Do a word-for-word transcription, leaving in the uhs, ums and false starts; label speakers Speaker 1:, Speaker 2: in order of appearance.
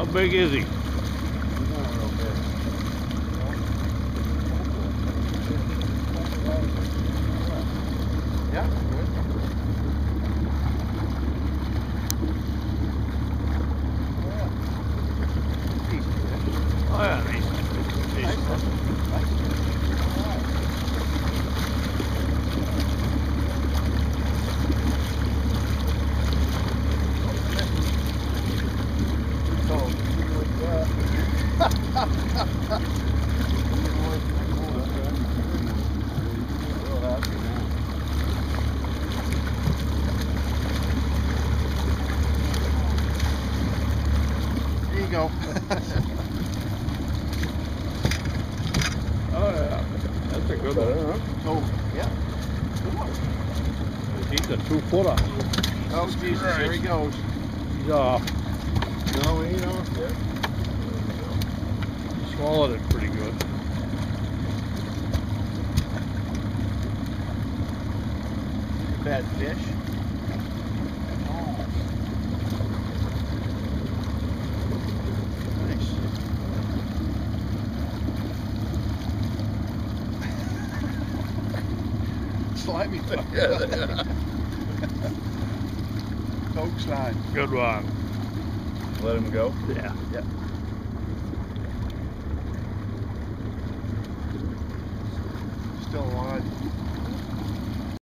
Speaker 1: How big is he?
Speaker 2: He's not real big. Yeah, good.
Speaker 1: Oh yeah, decent. Decent.
Speaker 2: There you go.
Speaker 1: Oh yeah, that's a good one.
Speaker 2: Togue, yeah. Good one.
Speaker 1: He's a two footer.
Speaker 2: Oh Jesus,
Speaker 1: Right.
Speaker 2: here he goes.
Speaker 1: He's off.
Speaker 2: No, he ain't off yet.
Speaker 1: He swallowed it pretty good.
Speaker 2: Bad fish. Oh. Nice. Slimy thing. Togue slime.
Speaker 1: Good one.
Speaker 2: Let him go?
Speaker 1: Yeah.
Speaker 2: Yep. Still alive.